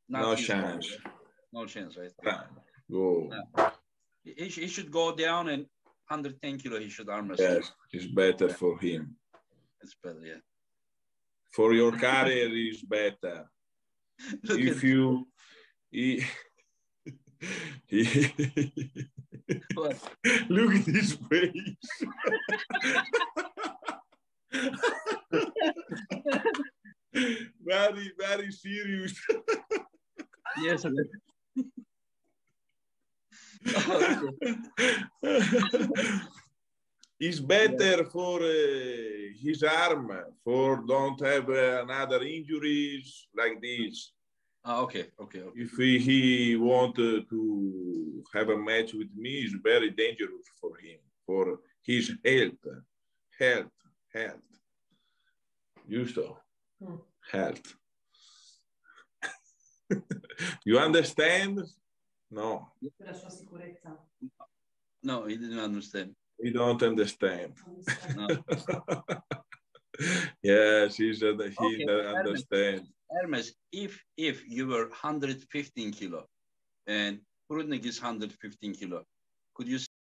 not No his chance. body, right? No chance, right? Go. Yeah. He should go down and 110 kilo. He should arm wrestle. Yes, it's better for him. It's better, yeah. For your career, is better. Look If at you, he, what? look at his face. Very, very serious. Yes. It's better for his arm, for don't have another injuries like this. Okay. If he wanted to have a match with me, it's very dangerous for him, for his health. Giusto? Health. You understand? No. Per la sua sicurezza. No, he didn't understand. We don't understand. No. Yes, he Okay, understand. Ermes, if you were 115 kilo and Prudnik is 115 kilo, could you